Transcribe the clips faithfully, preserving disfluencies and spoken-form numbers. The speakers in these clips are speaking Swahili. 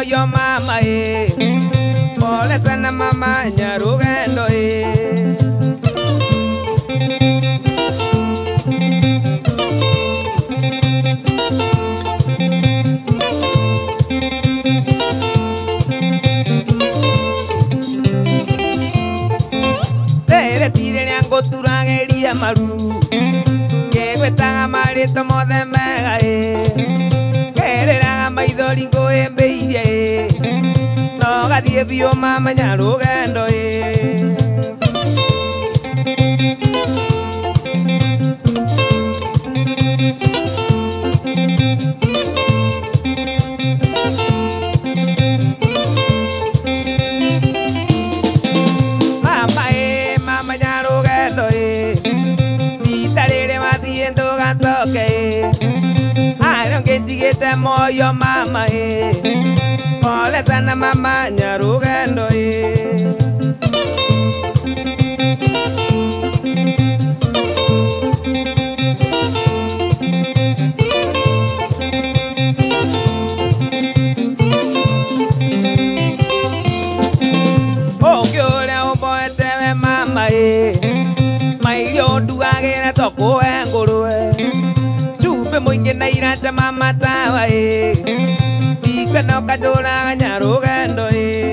moyo mama e pole sana mama nyarugendo e Tere tire nyango turageria maru Kegwetaga marito mothe mega e Kereraga maithori ngũĩmbĩirie e No gathiĩ biũ mama nyarũgendo e Mama e mama nyarũgendo e Rita rĩrĩ wathiĩ ndũgacoke e Ayo ngenjigĩte moyo mama e Pole sana mama nyarũgendo e Ũngĩ ũrĩa ũmboete we mama e Mairio ndugagĩra tokũwe ngũrũwe Cumbĩ mũingĩ na iracha mama tawa e Ikwe no kajũraga nyarũgendo e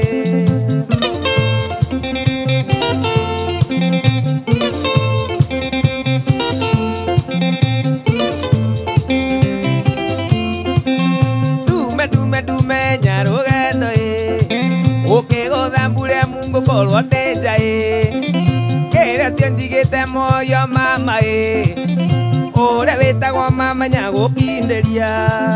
Dume dume dume nyarũgendo e Ũkĩgũtha mbure mungu korwo ndĩnja e Kĩrĩa cio njigĩte moyo mama e Ũrĩa wĩtagwo mama nyagũkindĩria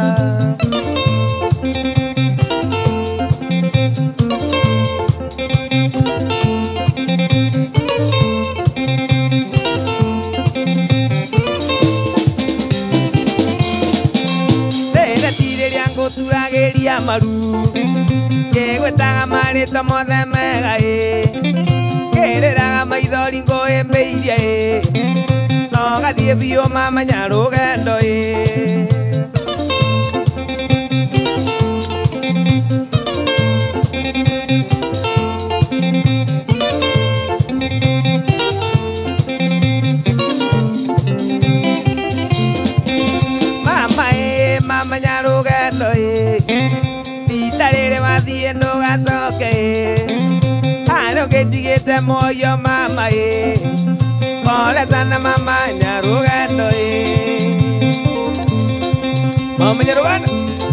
Rĩrĩa tirĩrĩa ngũturagĩria maru Kĩgwetaga marĩtwa mothe mega e Kĩrĩraga maithori ngũĩmbĩirie e No gathiĩ biũ mama nyarũgendo e Mama e mama nyarũgendo e Rita rĩrĩ wathiĩ ndũgacoke e Ayo ngenjigĩte moyo mama e Pole sana mama nyarũgendo e Mama nyarũgendo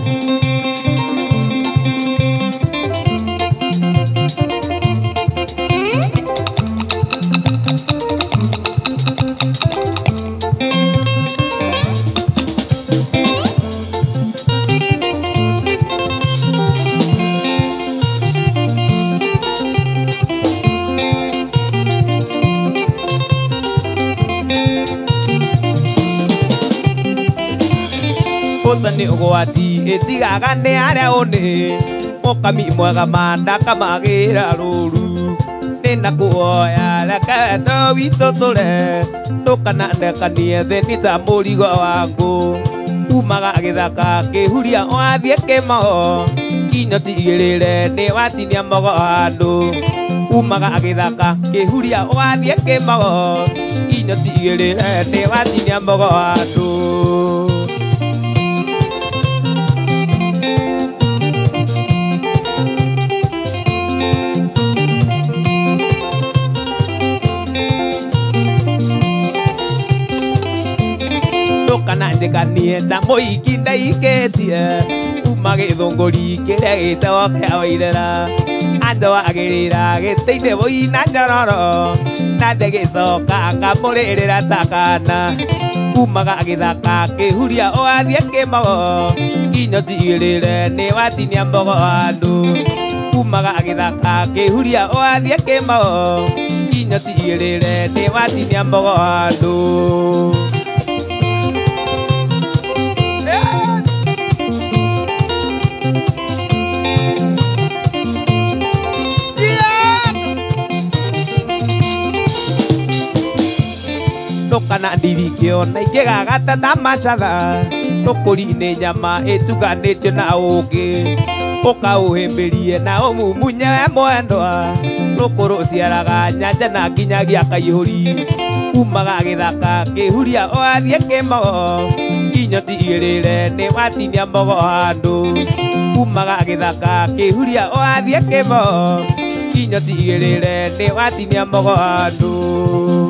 Ũtani ũgwati ĩtigaga nĩ arĩa ũnĩ Mũkami mwega mandakamagira rũru Nĩna kũhoya reke wendo witũ tũre Tũkanandekanie thĩ nĩ ta mũrigo wangũ Umaga gĩthaka kĩhuria wathiĩ kĩmao Nginya tigĩrĩre nĩ watinia mbogo handũ Umaga gĩthaka kĩhuria wathiĩ kĩmao Nginya tigĩrĩre nĩ watinia mbogo handũ Kana njĩkanie ta mũhiki ndaikĩtie Uma gĩthũngũri kĩrĩa gĩtagwo kĩa Waithera Anjoagĩrĩra gĩtĩ-inĩ wũina nyororo Na ndĩgĩcoka ngamũrĩrĩra ta kana Umaga gĩthaka kĩhuria ũgathiĩ kĩmao Nginya tigĩrĩre nĩ watinia mbogo handũ Umaga gĩthaka kĩhuria ũgathiĩ kĩmao Nginya tigĩrĩre nĩ watinia mbogo handũ Kana ndirikio na ingĩgagata ta macatha Tũkũri-inĩ nyama ĩtuganĩtio na ũngĩ ukauhimbirie na umumunye mwendwa rukuru ciaraga nyanja na nginyagia kaihuri umaga githaka kihuria wathie kimogo inyoti igirire ni watinia mbogo handu umaga githaka kihuria wathie kimogo inyoti igirire ni watinia mbogo handu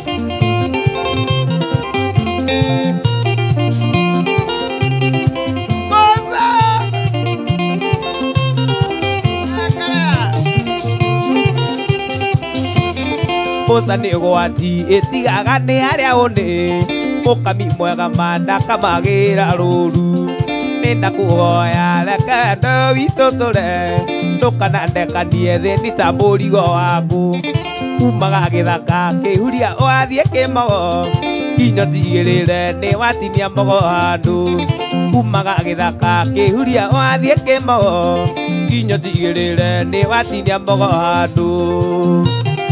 Posa ni gwati itigaga ni aria une ukami mwega manda kamagira ruru nenda kuhoya reke ndo witutule ndukanandekanie thi ni tamburigo waku umaga githaka kihuria wathie kimogo inyoti igirire ni watinia mbogo handu umaga githaka kihuria wathie kimogo inyoti igirire ni watinia mbogo handu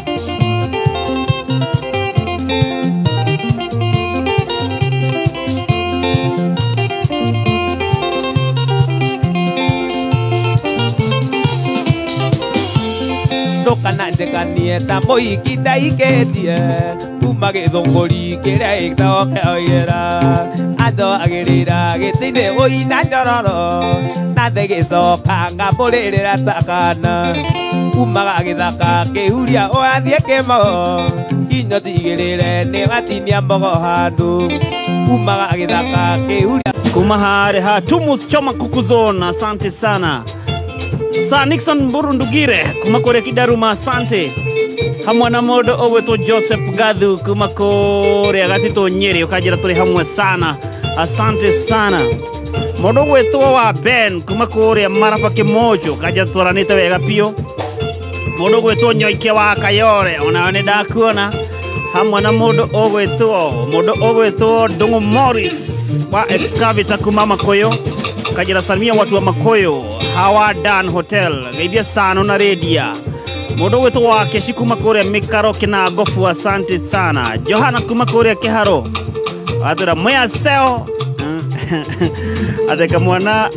kanandekanie tambo ikinda iketie kuma githunguri kiria igtokeoira ando agirira gitine uina njororo na thegicoka ngamburirira takana umaga githaka kihuria wathie kimogo inyoti igirire ni watinia mbogo handu umaga githaka kihuria kuma hare ha Tumus Choma Kukuzona. Asante sana Sa Nixon Burundugire kuma kore Kidaruma. Asante hamwe na modo oweto Joseph Gadhu kuma kore agatito Nyeri ukajira turi hamwe sana. Asante sana modo weto wa Ben kuma kore Marafa Kimojo ukajira turanite wega pio modo weto Nyoike wa Kayore unaone dakuona hamwe na modo oweto modo oweto Dongo Morris wa Excavator kuma Makoyo kajira salimia watu wa Makoyo Hawa Dan Hotel Gaibia Stano na Redia modo wetu wa keshi kuma kore Mikaro kina gofu. Asante sana Johana kuma kore Kiharo adura moya seo adeka mwana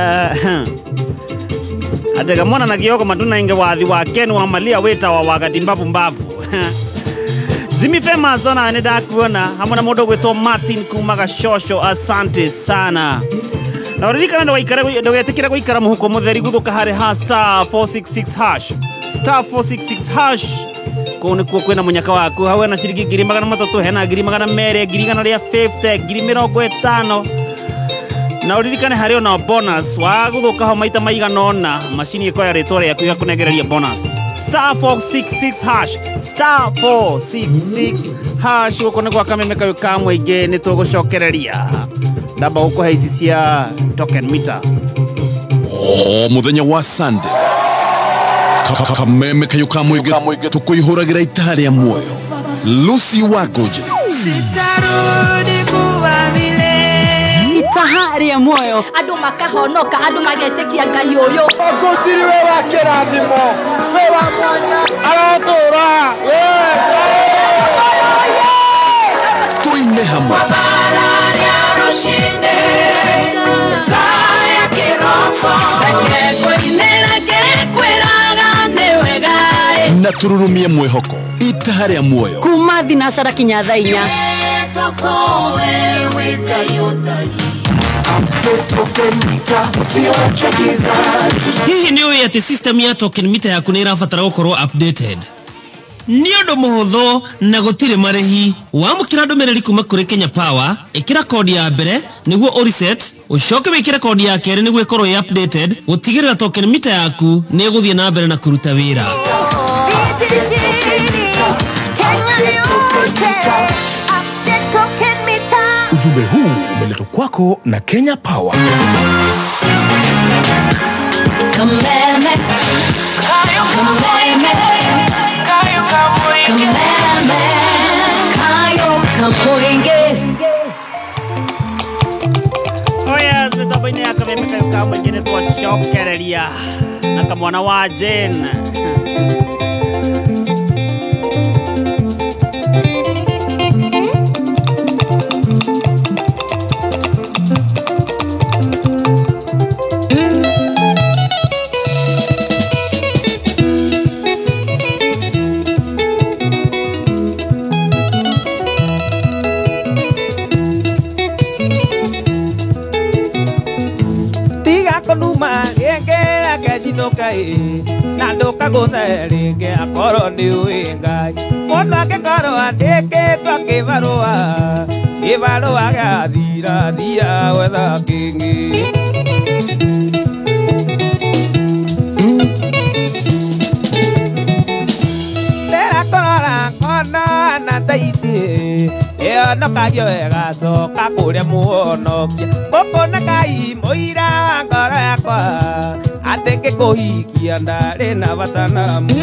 adeka mwana na Kioko matuna inge wathi wa Kenu wa Malia weta wa Wagatimbabu mbavu Zimi fema zona aneda kuona hamuna modo wetu Martin kuma Gashosho. Asante sana na uririkana ndo waikara ndo yatikira kuikara muhuko mutheri guthuka hare ha star four six six hash star four six six hash kone kuo kwena munyaka waku hawe na shiriki ngiri magana matatu hena ngiri magana mere ngiri gana ria fifty ngiri mirongo itano na uririkane hare ona bonus wa guthuka ho maita maigana ona machini iko ya retore yaku ya kunegereria bonus star four six six hash star four six six hash ukone kwa kamemeka yukamwe ige nitugucokereria ndaba uko haisi cia token meter o muthenya wa Sunday kameme kayuka mwige tukuihuragira itari ya moyo Lucy Wagoje sitarudi kuwa vile itahari ya moyo andu makahonoka andu magetekia ngai uyu ogotiri we wa kirathimo we wa mwanya aratura tuine hamwe na tururumie mwehoko itahari ya moyo kuma thinashara kinya thaa inya hihi ni uya ati system ya token meter yaku ni irabatara gukorwo updated ni undu muhuthu na gutire marehi wamukira ndumiriri kuma kuri Kenya Power ikira code ya mbere niguo o reset ucoke wikire code ya kere niguo ikorwo i updated gutigirira token meter yaku ni guthie na mbere na kuruta wira ujumbe huu umeletwa kwako na Kenya Power. Kameme Kayo Kameme Kayo Kamwenge Kameme Kayo Kamwenge Oya zitabaine ya Kameme Kayo Kamwenge ni tuwa shokereria na kamwana wa Jen ndukai na ndukaguthe ringi akorwo ni ui Ngai mundu angikorwo andikitwo kibarua kibarua giathira thia gwetha kingi ndera korora ng'ono na taiti iyo nokagio wega coka kuria muonokia mukuna Ngai muira wa ngoro yakwa ati ngikuhikia ndari na bata namu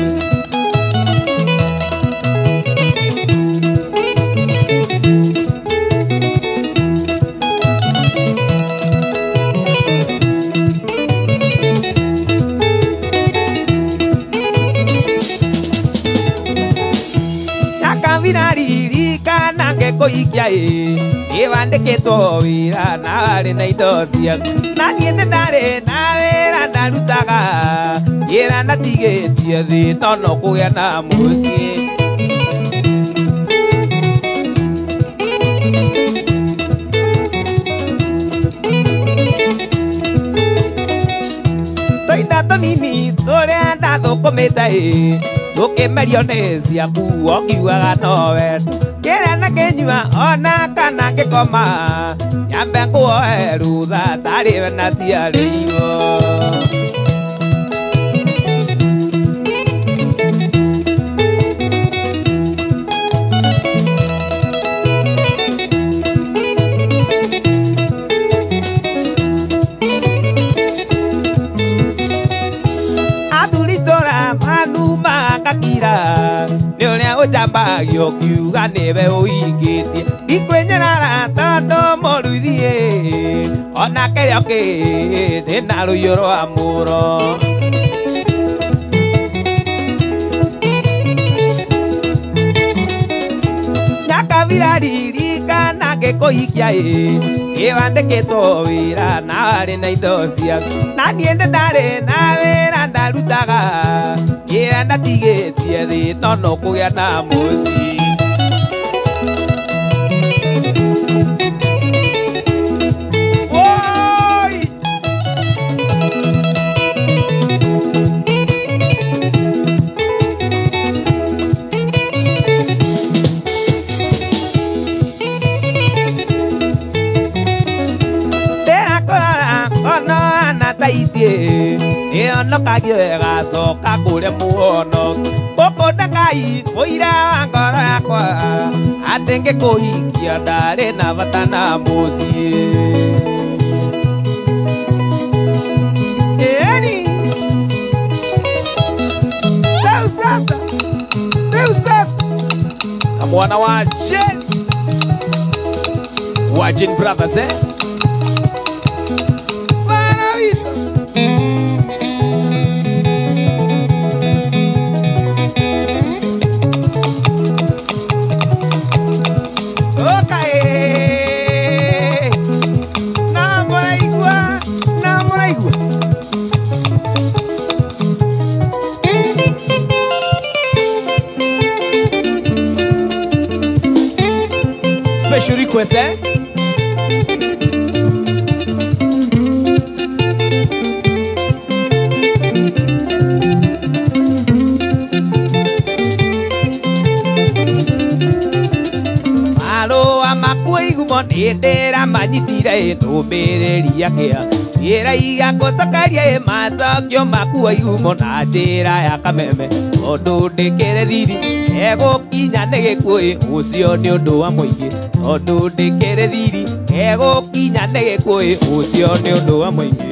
Vinarika nange koikia e ivandikitwo wira nari na indo ciaku na niĩ nĩ ndarĩ na wĩra ndarutaga wĩra natigĩtie thĩ no no kũgĩa na mũciĩ tũinda tũnini tũrĩa ndathũkũmĩte ĩ tukimerio nĩ ciaku okiugaga no wendo kĩrĩa na kĩnyua ona kana ngĩkoma nyambe nguoe rutha tarĩ we na ciarĩirwo nĩ ũrĩa ũjambagio kiuga nĩwe ũhingĩtie ikwĩnyarara tondũ mũruithie ona kĩrĩa kĩndĩ na rũhiũ rwa mũro nyakabira ririkana ngĩkũhikia ĩ ĩwandĩkĩtwo wĩra na warĩ na indo ciaku na niĩ nĩ ndarĩ na wĩra ndarutaga wĩra ndatigĩtie thĩ no no kũgĩa na mũciĩ ĩyo nokagio wega coka kũrĩa muonoki mũkũnda Ngai mũira wa ngoro yakwa atĩ ngĩkũhikia ndarĩ na bata na mũciĩ ĩni rĩu sasa rĩu sasa kamwana wa Jen wa Jen Brothers eh special request eh alo amakuigumo ndĩndĩra manyitire ndũmĩrĩria kĩa wĩra igakũcokeria macokio makuo igumo na njĩra ya kameme tondũ ndĩkĩrĩ thiri egũkinya nĩ gĩkuũ ũcio nĩ ũndũ wa mũingĩ tondũ ndĩkĩrĩ thiri egũkinya nĩ gĩkuũ ũcio nĩ ũndũ wa mũingĩ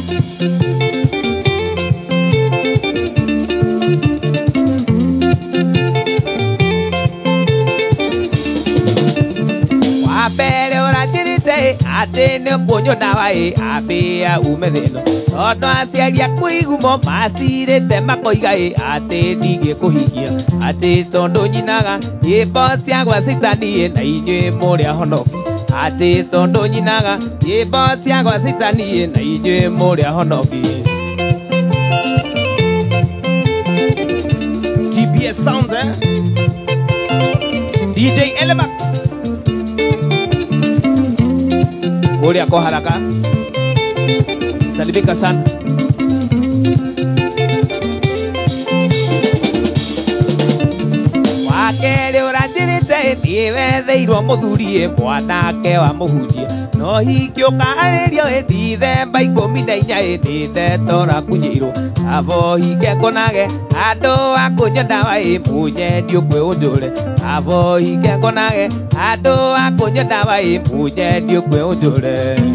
wambere ũranjĩrĩte atĩ nĩ ũkũnyona waĩ ambĩa ume thĩno tondũ aciari aku igumo macirĩte makoiga ĩ atĩ ndingĩkũhikia atĩ tondũ nyinaga nyĩmbo cia gwa Citani na inyuĩ mũrĩ ahonoki atĩ tondũ nyinaga nyĩmbo cia gwa Citani na inyuĩ mũrĩ ahonoki T B S Sounds eh D J Elemax Kulia kwa haraka salimika sana ite ndiwe theirwo muthuri mwanake wa muhunjia no hikio karerio ndithemba ikumi na inya ndithe kunyirwo avo hike konage andu akunyenda wai munye ndiukwe unjure avo hike konage andu akunyenda wai munye ndiukwe unjure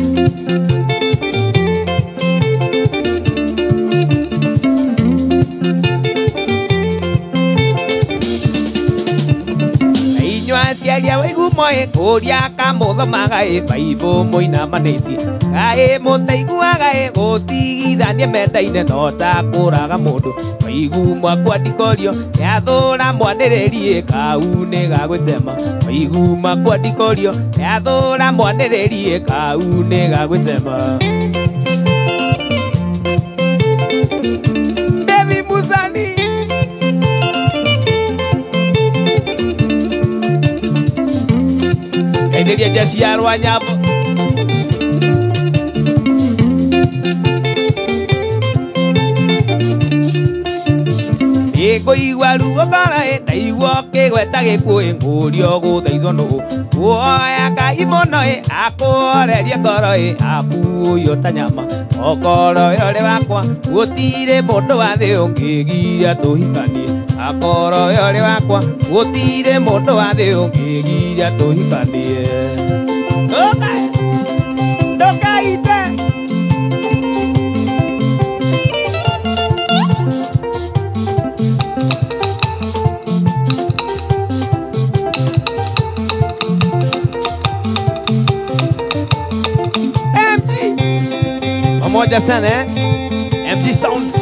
Aciaria waigu moe kuria kamuthomaga e baibo moina maneti gae mutaiguaga e gutigithania mendaine no ta kuraga mundu waigu mwakwa ndikorio yathura mwaniriri kau ni gagwitema waigu mwakwa ndikorio yathura mwaniriri kau ni gagwitema David Musani Ndiye jasiarwa nyabo Ego igwaru okara e daiwo kegweta gikuwe ngurio guthaithwo no Oya kai mono e akoreria ngoro e aku yo tanyama okoro yore wakwa gutire mundu wa thi ungigiria tuhikanie akoro yore wakwa gutire mundu wa thi ungigiria tuhikanie Okay Toka ite Pamoja sana eh? M G Sounds.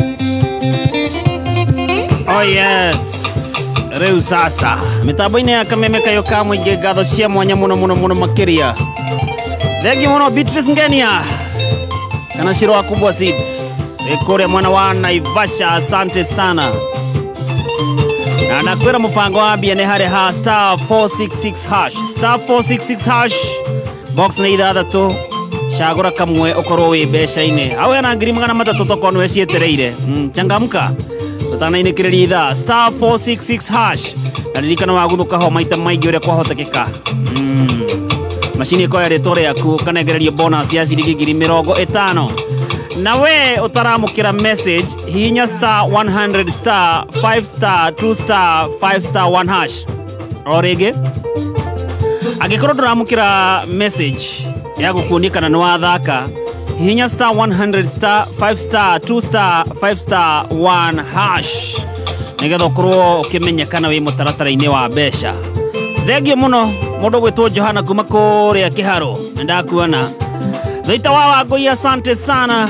Oh yes. Reu sasa. Mitambo-ini ya kameme kayo kamwe ngatho cia mwanya muno muno muno makiria. Thengi muno Beatrice Ngenia. Kana shiro wa kubwa seeds. Ekore mwana wa Naivasha, asante sana. Na nakwira mupango wa bia ne hare ha star four six six hash. Star four six six hash. Box na ithathatu. Shagura kamwe okoro we besha-ine awe na ngiri magana matatu tokono we cietereire mm, changamka tutana-ine kirira star four six six hash naririkana waguthuka ho maita maingi uria kwahotekeka mm. Machine ikoya ritore yaku kanegererio bonus ya ciringi ngiri mirongo itano na we utaramukira message hinya star one hundred star five star two star five star one hash orege agikorwo nduramukira message ya gukunikana no athaka hinya star one hundred star five star two star five star one hash nigetho korwo ukimenyekana wi mutaratara-ini wa besha thengio muno mundu gwitwo Johana kuma kuria kiharo ndakuona Thaita wa Wangui asante sana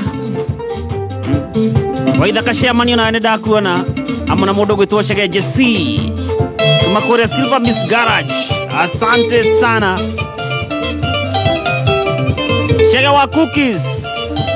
waithaka ciamanio na ndakuona amuna mundu gwitwo Chege Jesse kuma kuria Silver Mist Garage asante sana Chega wa cookies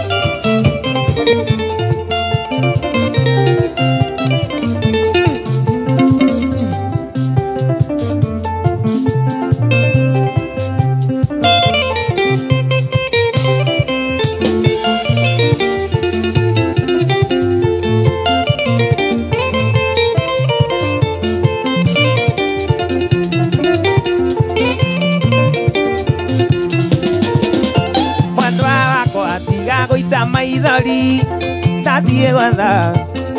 maithori ndathie gwetha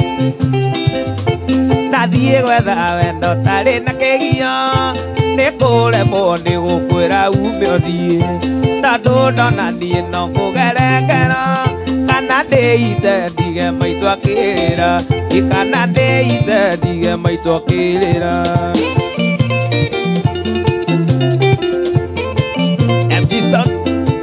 ndathie gwetha wendo tari na kigio nikuremwo ni gukwira ume uthie tondu ndona nie no kugerekera kana ndiite ndige maitu akirira kana ndiite ndige maitu akirira M G Sounds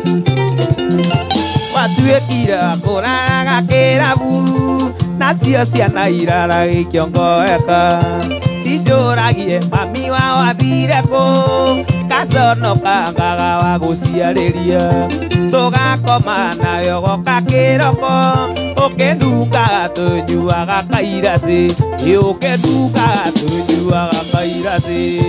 Watuekira kuraraga kirabu nacio ciana irara gikiongoeka cinjuragie mami wa wathire ku gaconoka ngaga wa guciarĩria tugakoma nayo goka kiroko ukinungaga tunyuaga kairasi ukinungaga tunyuaga kairasi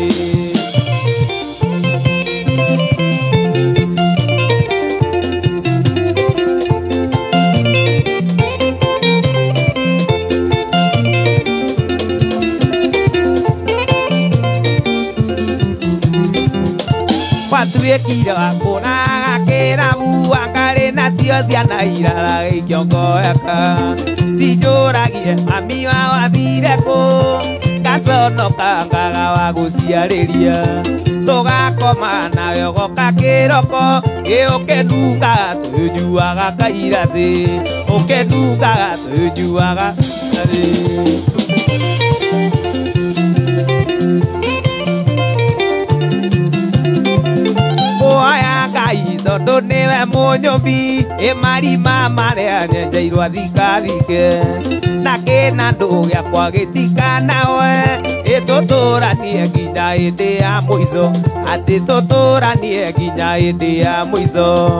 Kira kuna kera muangare na tio ciana irara ikiongoeka Sijoragie mami wa wathire ku gaconoka ngaga wa guciarĩria tugakoma nawe goka kĩroko ũkĩnungaga tũnyuaga kairacĩ ũkĩnungaga tũnyuaga Oya Ngai tondũ nĩwe mũnyũmbi marima marĩa nyenjeirwo thikathike na kĩna ndũ gĩakwa gĩtikanawe ĩtũtũranie nginya hĩndĩ ya mũico atĩ tũtũranie nginya hĩndĩ ya mũico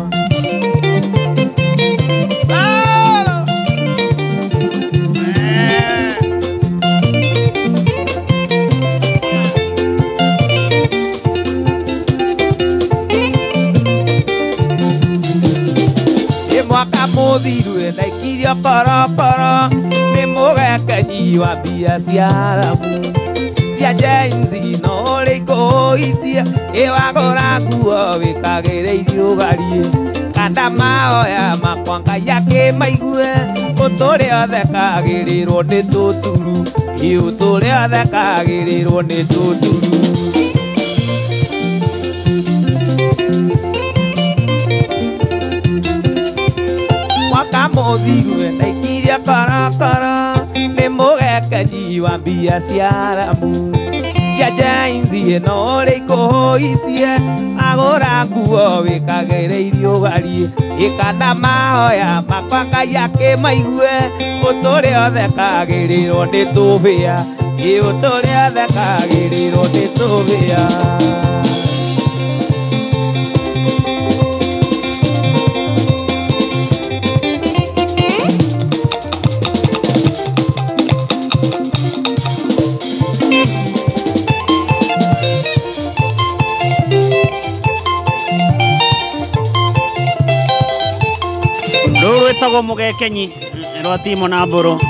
Mwaka mũthiru ndaikirio korokoro nĩ mũgekenyi wa mbia cia aramu cia James no ũrĩ ikũhũitie ĩwagũra nguo wĩkagĩrĩirie ũgarie kanda mahoya makwa Ngai akĩmaigue ũtũrĩa othe kagĩrĩrwo nĩ tũturu ũtũrĩa othe kagĩrĩrwo nĩ tũturu Mũthiru ndaikirie korokoro nĩ mũgekenyi wa mbia cia aramu cia James no ũrĩ ikũhũitie agũra nguo wĩkagĩrĩirie ũgarie ĩkanda mahoya makwa Ngai akĩmaigue ũtũrĩa othe kagĩrĩrwo nĩ tũbĩa ũtũrĩa othe kagĩrĩrwo nĩ tũbĩa Rwetagwo mugekenyi rwa timo na mburu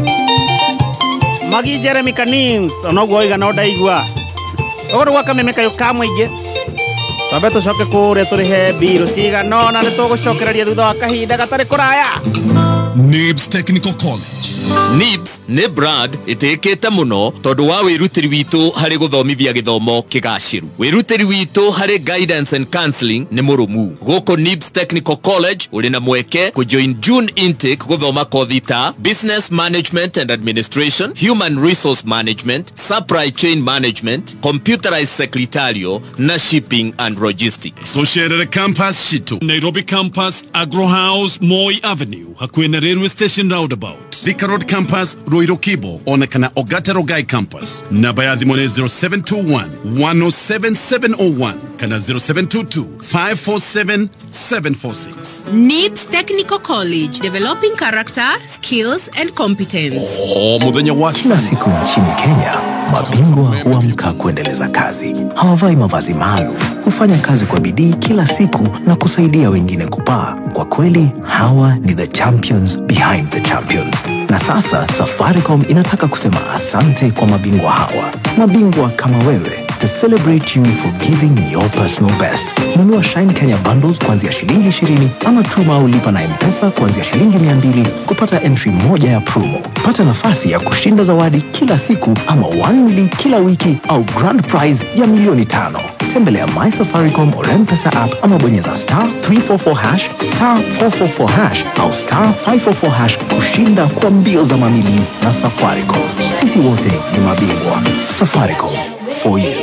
Magi Jeremy Kanins onoguo iga no ndaigua ogoro gwa kameme kayo kamwingi twabe tucoke kuria turihe biru cigano na nitugucokereria thutha wa kahinda gatari kuraya Nibs Technical College. Nibs nĩ brand ĩtĩkĩte mũno tondũ wa wĩrutĩri witũ harĩ gũthomithia gĩthomo kĩgacĩru. Wĩrutĩri witũ harĩ guidance and counseling nĩ mũrũmu. Gũkũ Nibs Technical College ũrĩ na mweke kũjoin June intake gũthoma kothi ta Business Management and Administration, Human Resource Management, Supply Chain Management, Computerized Secretarial na Shipping and Logistics. Tucerere campus citu Nairobi campus, Agro House, Moi Avenue hakuhĩ na railway station roundabout. Thika Road campus, Ruiru Kibo onekana Ogata Rogai campus. Namba ya thimũ nĩ zero seven two one, one oh seven, seven oh one kana zero seven two two, five four seven, seven four six. Nibs Technical College, developing character, skills and competence. Oh, muthenya wa kila siku nchini Kenya, mabingwa huamka kuendeleza kazi. Hawavai mavazi maalum, hufanya kazi kwa bidii kila siku na kusaidia wengine kupaa. Kwa kweli, hawa ni the champions behind the champions. Na sasa Safaricom inataka kusema asante kwa mabingwa hawa. Mabingwa kama wewe, to celebrate you for giving your personal best. Nunua Shine Kenya bundles kuanzia shilingi ishirini ama tuma au lipa na M-Pesa kuanzia shilingi mia mbili kupata entry moja ya promo. Pata nafasi ya kushinda zawadi kila siku ama one mili kila wiki au grand prize ya milioni tano. Tembelea My Safaricom or M-Pesa app ama bonyeza star three four four hash, star four four four hash au star five four four hash kushinda kwa mbio za mamili na Safaricom. Sisi wote ni mabingwa. Safaricom, for you.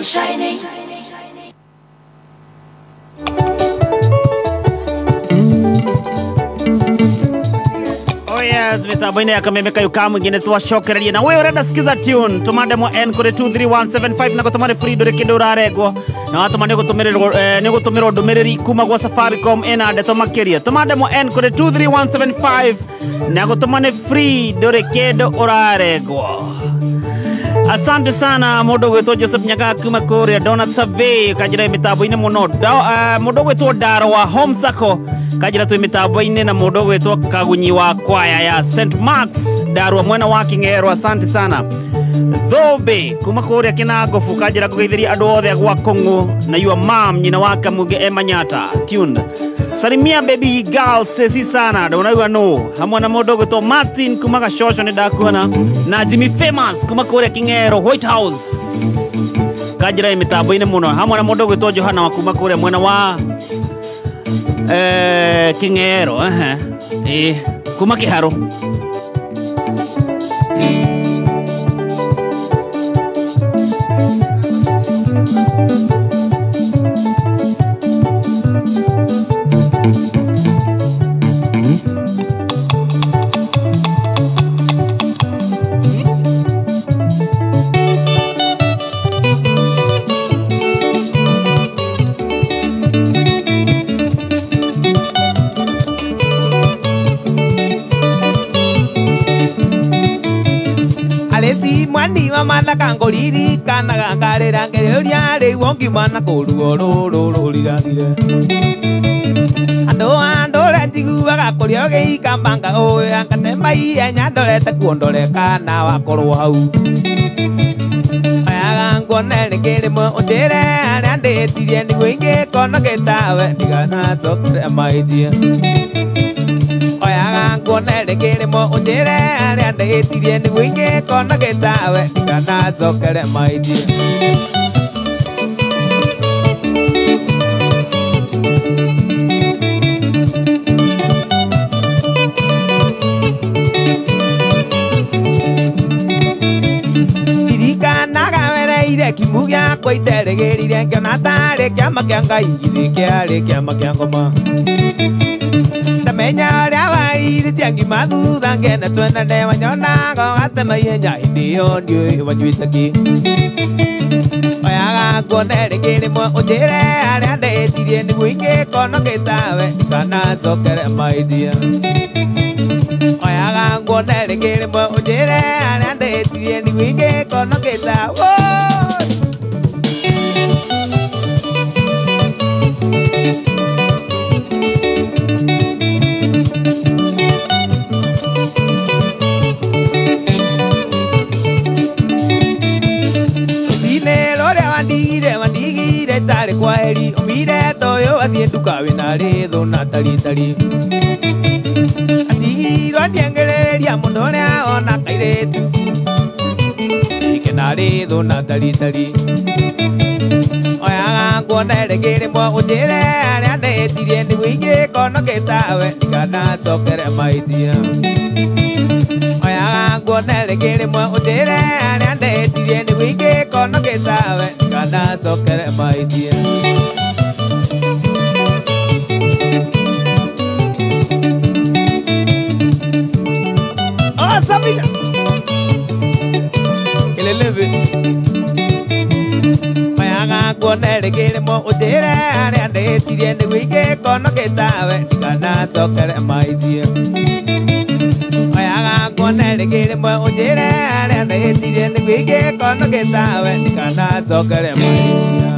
Oh yes, mitambo-inĩ ya kameme kayo ka mwingine twacokererie na wewe urenda sikiza tune tumande mwa N kuri two three one seven five na gutumane free nduri kindu uraregwo na watumane gutumirirwo ni gutumirwo ndumiriri kuma gwa Safaricom ina ndeto makiria tumande mwa N kuri two three one seven five na gutumane free nduri kindu uraregwo. Asante sana mundu gwitwo Joseph Nyaga kuma kuria Donut Survey kajira mitambo-inĩ muno mundu gwitwo Daro wa Home Sacco kajira tu mitambo-inĩ na mundu gwitwo Kagunyi wa kwaya ya Saint Marks Daro mwena wa Kingero. Asante sana Thobe kuma kuria Kinango fukajira kugeithiria andu othe gwa Kongo na your mom nyina wake Muge Emanyata tuned. Salimia baby girl Stacy sana ndona no hamwe na mundu gwitwo Martin kuma Gashosho ni ndakuona na Jimmy Famous kuma kuria Kingero White House kajira imitambo-ini muno hamwe na mundu gwitwo Johana wa kuma kuria mwena wa eh Kingero eh eh kuma Kiharo. Alesi mwani mamana kangoliri kana kangarera ngereria ri wongi mana koruo roro rorirathire ando ando ranjigu bagakorio geika mbanga oya akatemai enya ndorete kuondoreka na wakorwo hau aya ngone ngirimo ondere aria ndetirie ni gwingi kono getawe ndigana sokre maidia oya ngone ngirimo ondere aria ndetirie ni gwingi kono getawe ndigana sokre maidia kimugia kwa iteregerire ngena tare kiama kia ngai githi kiari kiama kia ngoma ndamenya ria wairitie ngima thutha ngene twenane wanyonago atema ihenya hindi iyo ndiũĩ wanjuĩte ki oyaga nguonere kĩrĩmwe ũnjĩre arĩa ndĩtirie nĩguo ingĩkonokĩtawe ndikanacokere maidia oyaga nguonere kĩrĩmwe ũnjĩre arĩa ndĩtirie nĩguo ingĩkonokĩtawe tari kwa heri umire toyo athie nduka wina rithu na tari tari atigirwo ndiengereria mundu uria ona kairitu ike na rithu na tari tari oyaga nguonere kĩrĩmwe ũnjĩre arĩa ndĩtirie nĩguo ingĩkonokĩtawe ndikanacokere maitia oyaga nguonere kĩrĩmwe ũnjĩre arĩa ndĩtirie nĩguo ingĩkonokĩtawe ndikanacokere maitia oh Sabina kelelebe oyaga nguonere kĩrĩmwe ũnjĩre arĩa ndĩtirie nĩguo ingĩkonokĩtawe ndikanacokere maitia oyaga nguonere kĩrĩmwe ũnjĩre arĩa ndĩtirie nĩguo ingĩkonokĩtawe ndikanacokere maitia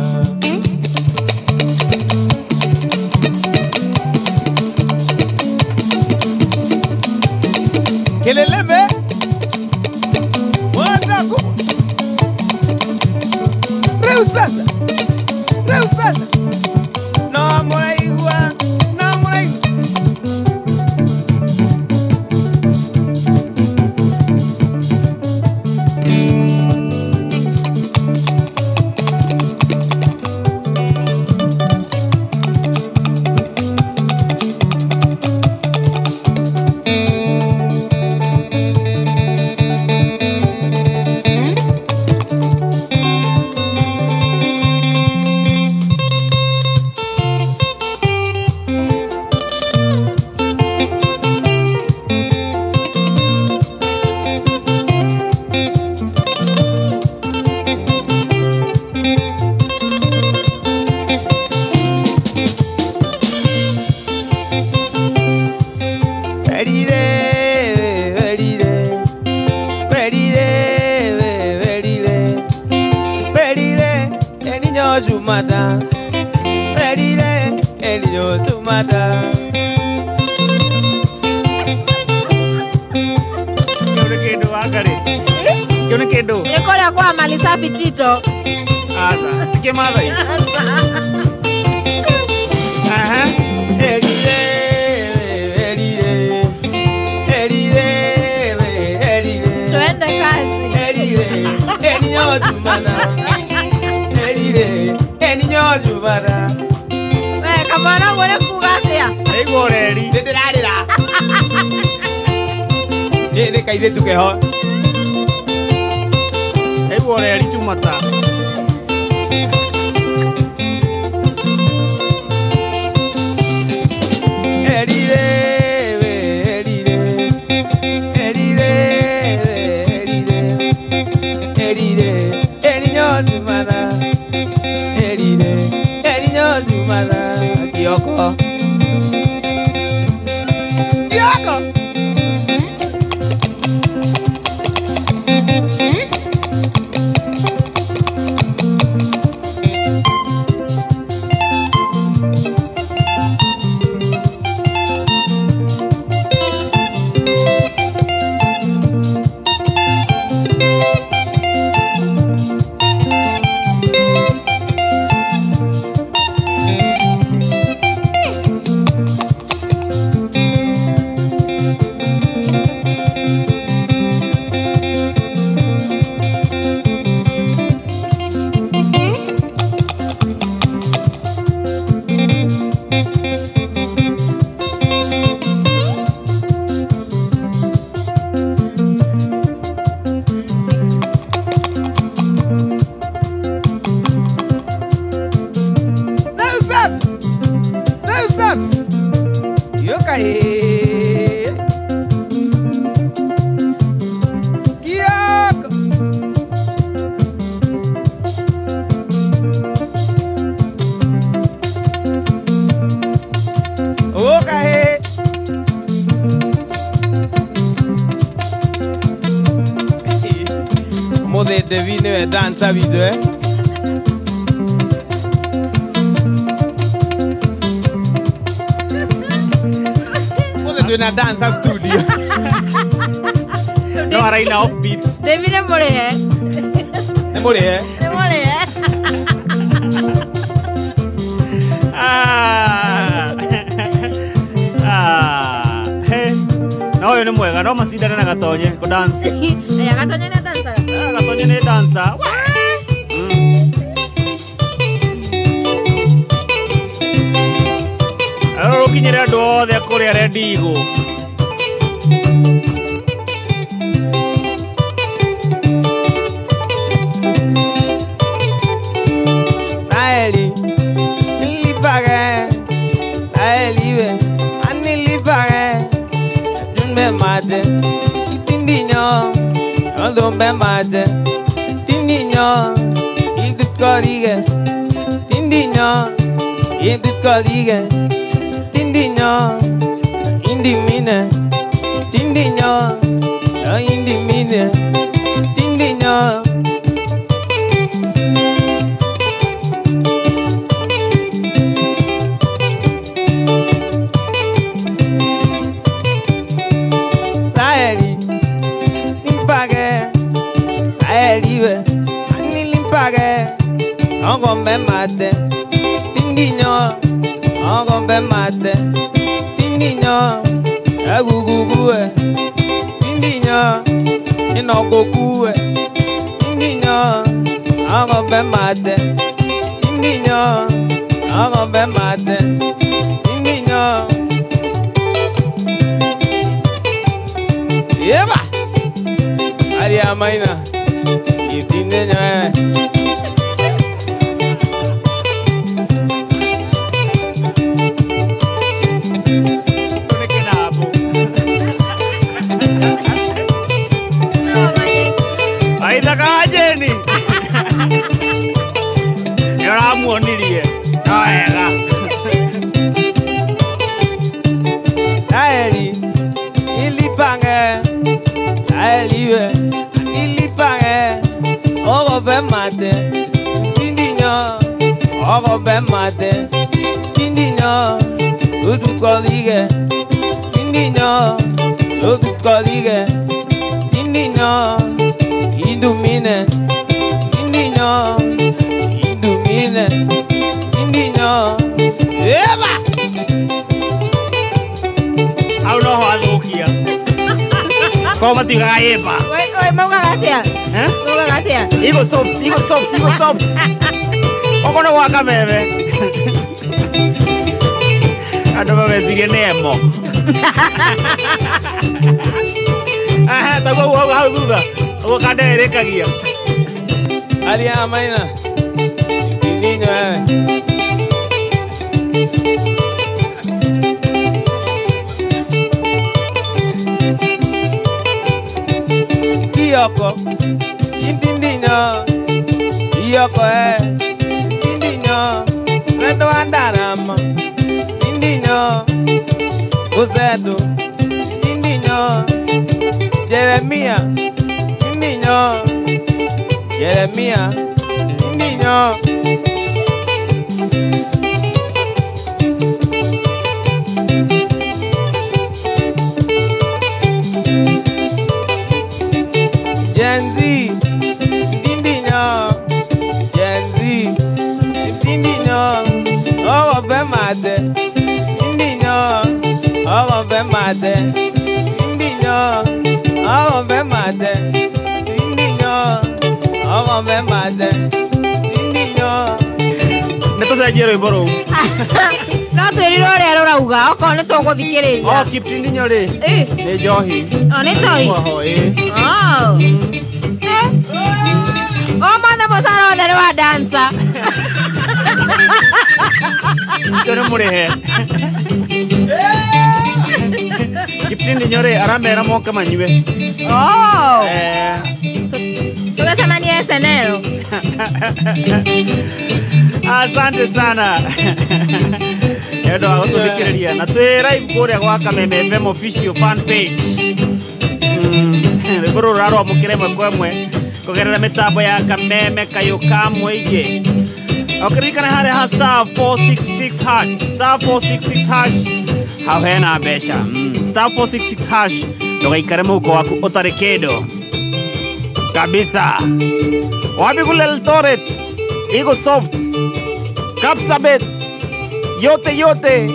kelelebe wataku reu sasa reu sasa no muraigua no muraigua Sumata, Perire, Elio Sumata. Yo no quiero, Agare. Yo no quiero. ni safi Chito. Asa, tike madai. Aha. Erire, erire, erire, erire. Tuende kazi. Erire, eninyo jumana. Erire, eninyo jumana. We kamana ngore kugatia. Ego reri. Ndirarira. Ene kaide tukeho. Ego reri chumata. Erire, erire, erire, erire, erire, eninyo jumana. Erire, eninyo jumana. Kioko. Kioko. Mode devine dansa video eh. Mode devine dansa studio. No ara ina offbeat. Devine more eh. More eh. More eh. Ah. Ah. Hey. No, yo no mwega, no masida na gatonye ko dance. Ya gatonye na dansa. Ah, gatonye ne dansa. Aro kinyere do de korea redigo. Naeli, nilipage, naeli we, anilipage. Be mate, itindinyo, ondo be mate, tindinyo, idut korige, tindinyo, idut korige, tindinyo, indimine, tindinyo, indimine, tindinyo. Ogombe mate, tindinyo, ogombe mate, tindinyo, agugugue, tindinyo, inokokue, tindinyo, ogombe mate, tindinyo, ogombe mate, tindinyo. Yeba, ali amaina, tindinyo eh. Ajeni. Yara muonirie. Naega. Naeli, ilipange, naeliwe, ilipange, ogombe mate, tindinyo, ogombe mate, tindinyo, udut kolige, tindinyo, udut kolige, tindinyo, indumine, Kwa matiga yeba. Oi, oi, mauga gatia. Eh? Mauga gatia. Igo soft, igo soft, igo soft. Okono waka bebe. Ando bebe sigue nemo. Ah, tá bom, vamos lá, Duda. Vou cadê ele aqui? Ali a mãe na. Menino é. Yoko, Indinho, Yoko é, Indinho, Zedo Andarama, Indinho, Ozedo, Indinho, Jeremia, Indinho, Jeremia, Indinho. Gen Z, Indinho, Gen Z, Indinho, oh, Bemade, Indinho, oh, Bemade, Indinho, oh, Bemade, Indinho, oh, Bemade, Indinho. Neto se quiero ir por un. No te río de ahora uga, o con esto con diquere. Oh, keep Indinho le. Eh. Le Johi. Oh, ne Johi. Oh, eh. Oh. Eh. Oh, manda pasar de nueva danza. Se no muere he. Keep Indinho le, ahora me era moca mañube. Oh. Eh. ¿Tú qué se manía ese enero? Asante sana. Edo ago to dikireria na twera ibore kwa Kameme F M official fan page. Mm, bro raro mukire mwe kwemwe kogerera mitambo ya Kameme kayo kamwe ige. Okirikana hare ha star four six six hash star four six six hash. Hawena besha. Mm, star four six six hash ndoga ikaremo ko waku otarekedo. Kabisa. Wapi kulel toret. Igo soft. Kapsabet. Yote yote.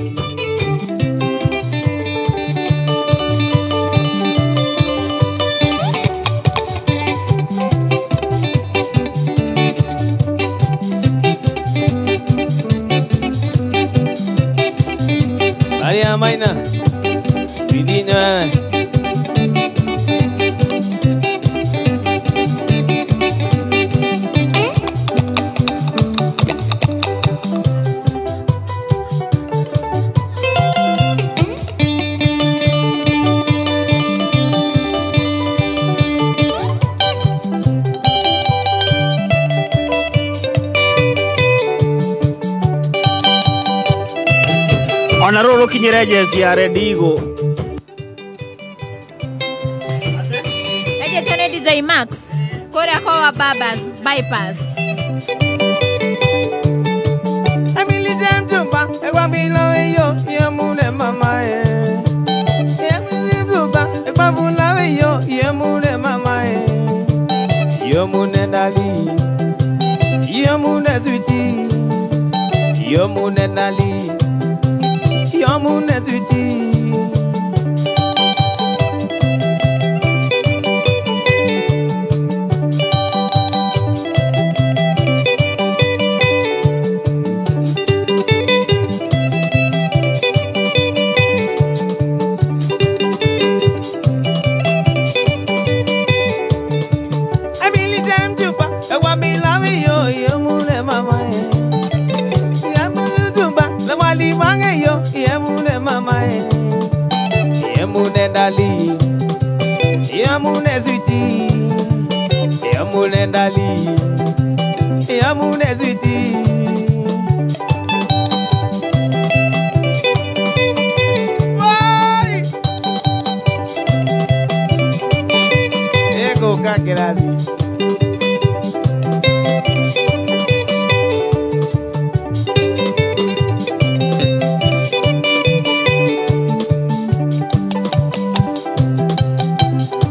Maria Maina, Vidina. Onaroro kinyereje ya Redigo. Eje tene D J Max. Kore kwa babas bypass. Emily James Jumba, Ewa Bilo yo, Yemune Mama e. Emily Jumba, Ewa Bula yo, Yemune Mama e. Yemune Dali, Yemune Sweetie, Yemune Dali. Yamune Sweetie. Emily James Jumba, Ewa Bila yo, Yamune Mama e. Yamune Jumba, Ewa Libange yo, Yamune Mama e. Yamune Dali, Yamune Sweetie, Yamune Dali, Yamune Sweetie. Why? Ego kakeradi.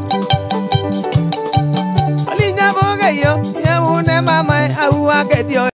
Alinya boga yo, Yamune Mama, Awa get yo.